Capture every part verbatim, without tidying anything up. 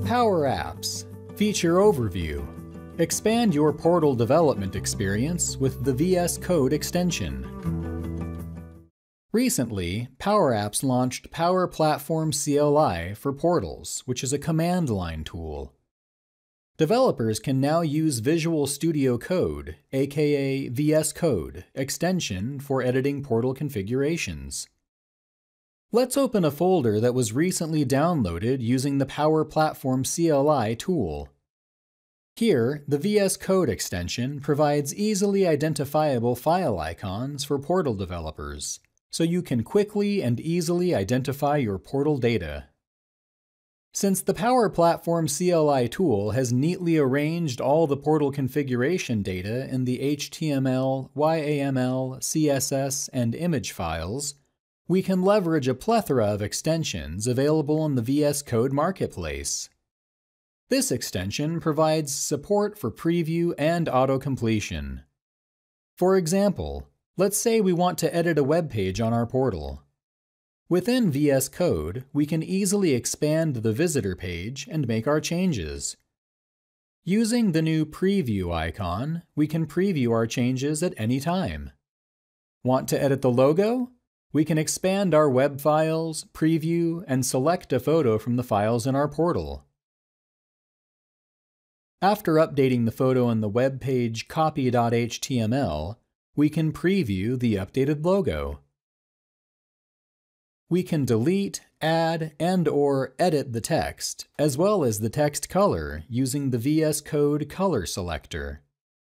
Powerapps. Feature Overview. Expand your portal development experience with the V S Code extension. Recently, Powerapps launched Power Platform C L I for portals, which is a command line tool. Developers can now use Visual Studio Code, aka V S Code, extension for editing portal configurations. Let's open a folder that was recently downloaded using the Power Platform C L I tool. Here, the V S Code extension provides easily identifiable file icons for portal developers, so you can quickly and easily identify your portal data. Since the Power Platform C L I tool has neatly arranged all the portal configuration data in the H T M L, Y A M L, C S S, and image files, we can leverage a plethora of extensions available in the V S Code marketplace. This extension provides support for preview and auto-completion. For example, let's say we want to edit a web page on our portal. Within V S Code, we can easily expand the visitor page and make our changes. Using the new preview icon, we can preview our changes at any time. Want to edit the logo? We can expand our web files, preview, and select a photo from the files in our portal. After updating the photo in the web page copy dot H T M L, we can preview the updated logo. We can delete, add, and/or edit the text, as well as the text color using the V S Code color selector.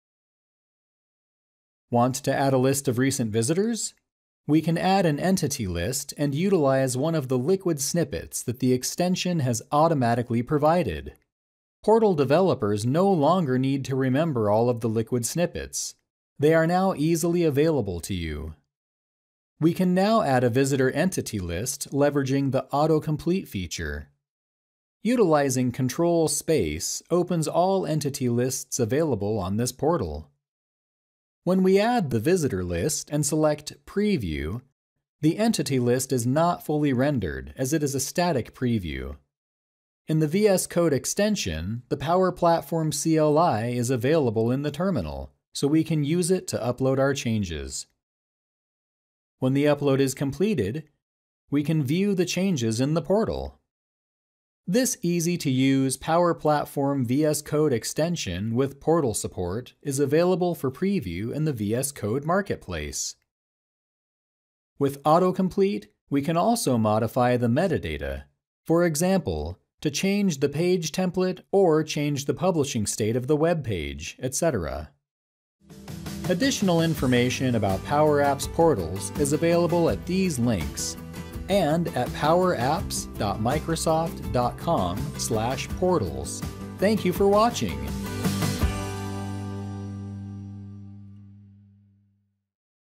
Want to add a list of recent visitors? We can add an entity list and utilize one of the liquid snippets that the extension has automatically provided. Portal developers no longer need to remember all of the liquid snippets. They are now easily available to you. We can now add a visitor entity list leveraging the autocomplete feature. Utilizing Control Space opens all entity lists available on this portal. When we add the visitor list and select Preview, the entity list is not fully rendered as it is a static preview. In the V S Code extension, the Power Platform C L I is available in the terminal, so we can use it to upload our changes. When the upload is completed, we can view the changes in the portal. This easy-to-use Power Platform V S Code extension with portal support is available for preview in the V S Code marketplace. With autocomplete, we can also modify the metadata. For example, to change the page template or change the publishing state of the web page, et cetera. Additional information about Powerapps portals is available at these links and at powerapps dot microsoft dot com slash portals. Thank you for watching.